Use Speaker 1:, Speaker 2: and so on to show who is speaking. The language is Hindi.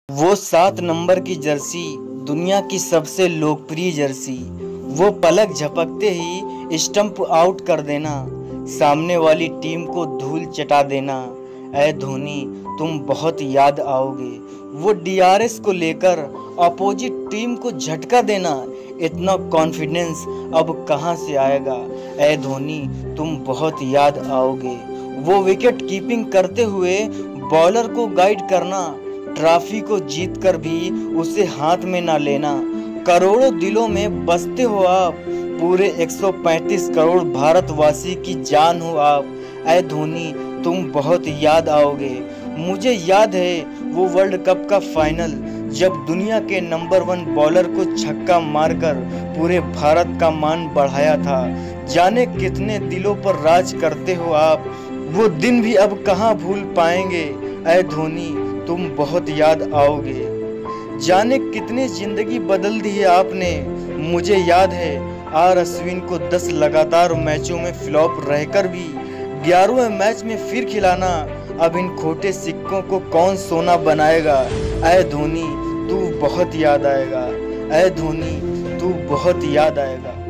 Speaker 1: वो 7 नंबर की जर्सी, दुनिया की सबसे लोकप्रिय जर्सी। वो पलक झपकते ही स्टंप आउट कर देना, सामने वाली टीम को धूल चटा देना। ऐ धोनी, तुम बहुत याद आओगे। वो डीआरएस को लेकर अपोजिट टीम को झटका देना, इतना कॉन्फिडेंस अब कहाँ से आएगा। ऐ धोनी, तुम बहुत याद आओगे। वो विकेट कीपिंग करते हुए बॉलर को गाइड करना, ट्रॉफी को जीतकर भी उसे हाथ में ना लेना। करोड़ों दिलों में बसते हो आप, पूरे 135 करोड़ भारतवासी की जान हो आप। ऐ धोनी, तुम बहुत याद आओगे। मुझे याद है वो वर्ल्ड कप का फाइनल, जब दुनिया के नंबर 1 बॉलर को छक्का मारकर पूरे भारत का मान बढ़ाया था। जाने कितने दिलों पर राज करते हो आप, वो दिन भी अब कहाँ भूल पाएंगे। ऐ धोनी, तुम बहुत याद आओगे। जाने कितने जिंदगी बदल दी है आपने। मुझे याद है आर अश्विन को 10 लगातार मैचों में फ्लॉप रहकर भी 11वें मैच में फिर खिलाना। अब इन खोटे सिक्कों को कौन सोना बनाएगा। ऐ धोनी, तू बहुत याद आएगा। ऐ धोनी, तू बहुत याद आएगा।